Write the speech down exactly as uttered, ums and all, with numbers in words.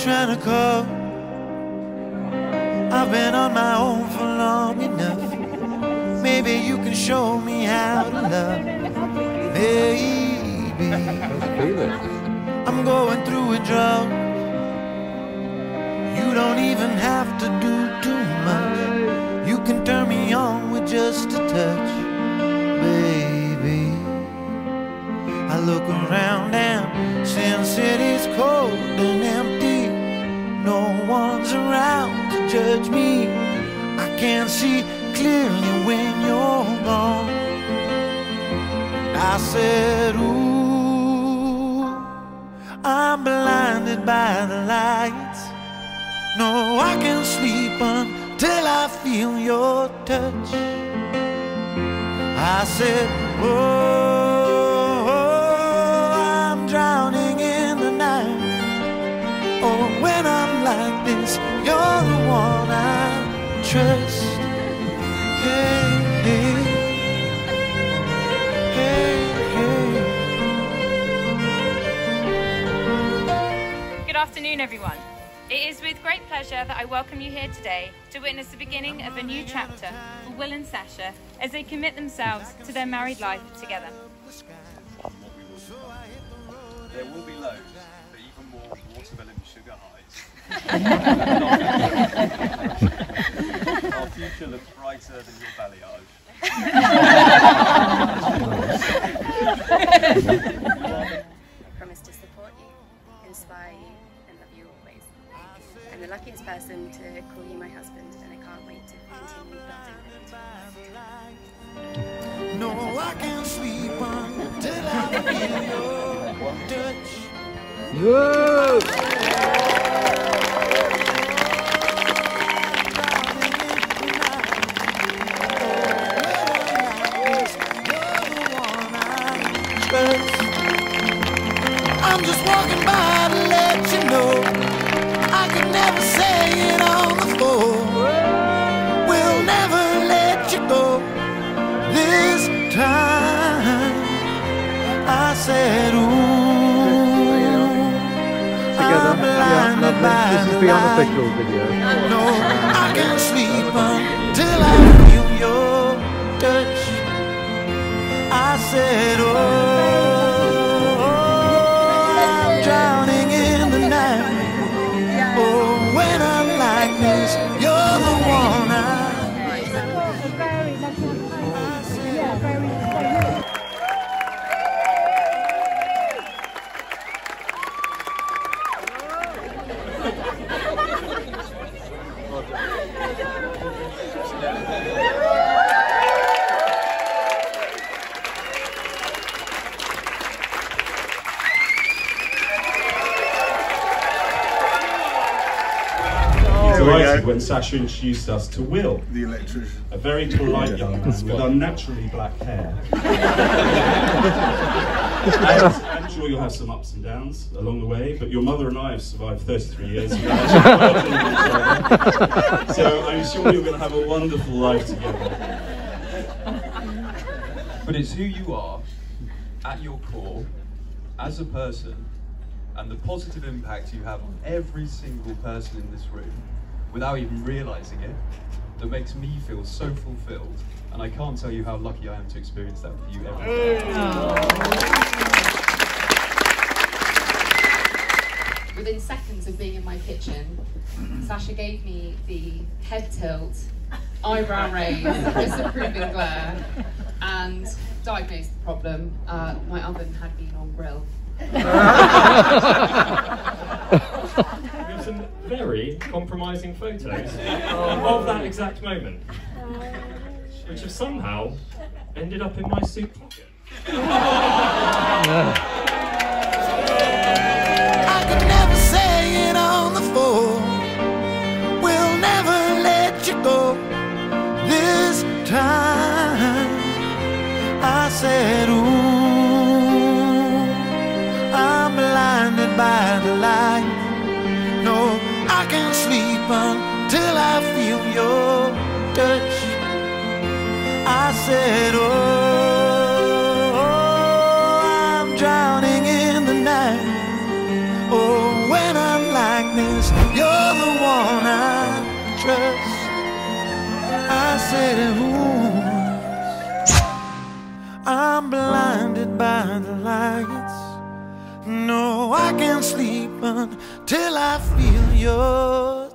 trying to call. I've been on my own for long enough. Maybe you can show me how to love. Baby, I'm going through a drought. You don't even have to do too much. You can turn me on with just a touch. Baby, I look around and Sin City's cold and empty. No one's around to judge me. I can't see clearly when you're gone. I said, ooh, I'm blinded by the lights. No, I can't sleep until I feel your touch. I said, oh, I'm drowning in the night. Oh, when I'm like this, you're the one I trust. Hey, hey, hey, hey. Good afternoon, everyone. It is with great pleasure that I welcome you here today to witness the beginning of a new chapter for Will and Sasha as they commit themselves to their married life together. There will be loads, but even more watermelon sugar highs. Our future looks brighter than your balayage. I promise to support you, inspire you, and love you always. I'm the luckiest person to call you my husband, and I can't wait to continue building it. no, I can't sleep until I feel your touch. Whoa! I'm just walking by to let you know I could never say it on the phone. We'll never let you go this time. I said, ooh, I'm blinded by This is the the light. unofficial video. No, I can't sleep until I feel your touch. I said, oh, I'm drowning in the night. Oh, when I'm like this, you're the one I... Delighted when Sasha introduced us to Will, The electrician. a very polite young man with unnaturally black hair. And I'm sure you'll have some ups and downs along the way, but your mother and I have survived thirty-three years. So I'm sure you're going to have a wonderful life together. But it's who you are, at your core, as a person, and the positive impact you have on every single person in this room, without even realising it, that makes me feel so fulfilled. And I can't tell you how lucky I am to experience that with you every day. Within seconds of being in my kitchen, Sasha gave me the head tilt, eyebrow raise, disapproving glare, and diagnosed the problem. Uh, my oven had been on grill. We have some very compromising photos of that exact moment, which have somehow ended up in my suit pocket. I could never say it on the phone. We'll never let you go this time. I said, ooh, I'm blinded by the light. No, I can't sleep until I feel your touch. I said, oh, I'm drowning in the night. Oh, when I'm like this, 'cause you're the one I trust. I said it once. I'm blinded by the lights. No, I can't sleep until I feel your